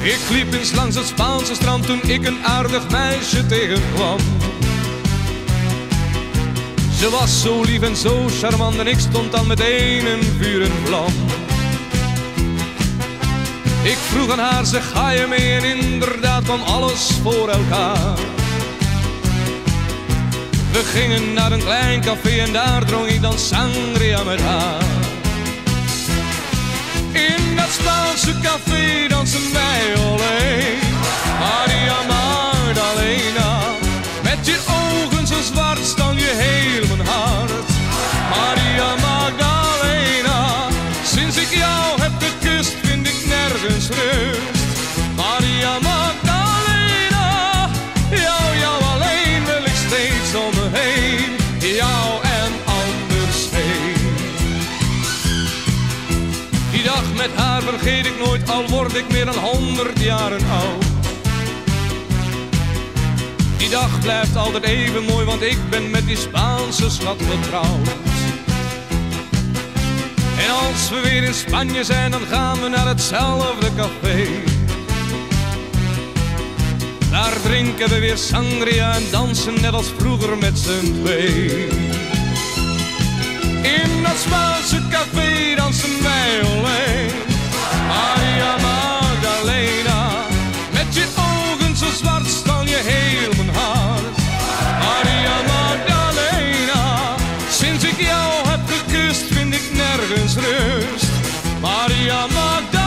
Ik liep eens langs het Spaanse strand toen ik een aardig meisje tegenkwam. Ze was zo lief en zo charmant en ik stond dan meteen in vuur en vlam. Ik vroeg aan haar, zeg ga je mee? En inderdaad kwam alles voor elkaar. We gingen naar een klein café en daar dronk ik dan sangria met haar. In dat Spaanse café dansen wij alleen. Maria Magdalena, met je ogen zo zwart staan je heel mijn hart. Maria Magdalena, sinds ik jou heb gekust vind ik nergens rust. Maria Magdalena, jou alleen wil ik steeds om me heen. Jou en anders heen. Die dag met haar vergeet ik nooit, al word ik meer dan 100 jaren oud. Die dag blijft altijd even mooi, want ik ben met die Spaanse schat getrouwd. En als we weer in Spanje zijn, dan gaan we naar hetzelfde café. Daar drinken we weer sangria en dansen net als vroeger met z'n twee. In dat Spaanse café dansen wij alleen. Maria Magdalena, met je ogen zo zwart staan je heel mijn hart. Maria Magdalena, sinds ik jou heb gekust vind ik nergens rust. Maria Magdalena.